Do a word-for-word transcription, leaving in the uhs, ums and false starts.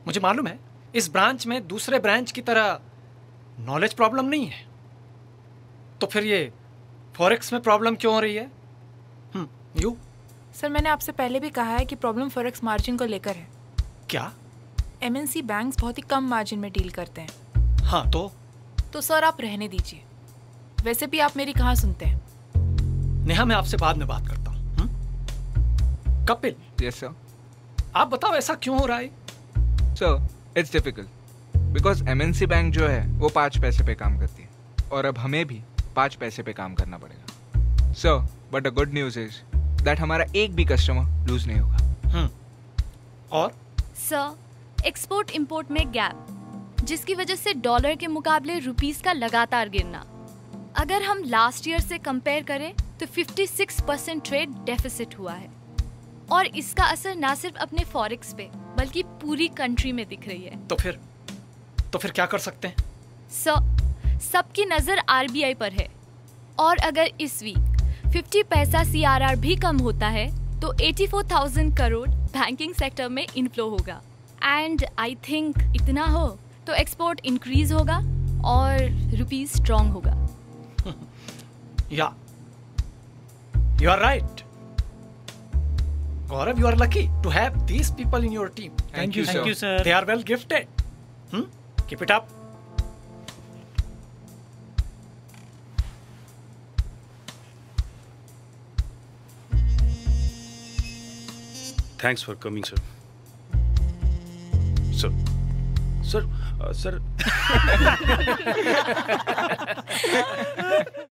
मुझे मालूम है इस ब्रांच में दूसरे ब्रांच की तरह नॉलेज प्रॉब्लम नहीं है, तो फिर ये फॉरेक्स में प्रॉब्लम क्यों हो रही है? हम्म, यू? सर मैंने आपसे पहले भी कहा है कि प्रॉब्लम फॉरेक्स मार्जिन को लेकर है। क्या? एमएनसी बैंक्स बहुत ही कम मार्जिन में डील करते हैं। हाँ तो? तो सर आप रहने दीजिए, वैसे भी आप मेरी कहाँ सुनते हैं। नेहा मैं आपसे बाद में बात करता हूँ। कपिल। Yes sir. आप बताओ ऐसा क्यों हो रहा है? Sir it's difficult because MNC bank जो है वो पाँच पैसे पे काम करती है और अब हमें भी पाँच पैसे पे काम करना पड़ेगा। Sir but a good news is that हमारा एक भी कस्टमर लूज नहीं होगा। हम्म और? सर एक्सपोर्ट इंपोर्ट में गैप, जिसकी वजह से डॉलर के मुकाबले रुपीस का लगातार गिरना। अगर हम लास्ट ईयर से कंपेयर करें तो छप्पन परसेंट ट्रेड डेफिसिट हुआ है और इसका असर ना सिर्फ अपने फॉरेक्स पे बल्कि पूरी कंट्री में दिख रही है। तो फिर तो फिर क्या कर सकते हैं? सर सबकी नजर आरबीआई पर है और अगर इस वीक पचास पैसा सीआरआर भी कम होता है तो चौरासी हज़ार करोड़ बैंकिंग सेक्टर में इनफ्लो होगा एंड आई थिंक इतना हो तो एक्सपोर्ट इंक्रीज होगा और रुपीस स्ट्रांग होगा। Yeah you are right Gaurav, you are lucky to have these people in your team. Thank, Thank you, sir. Thank you, sir. They are well gifted. Hmm? Keep it up. Thanks for coming, sir. Sir. Sir. Uh, sir.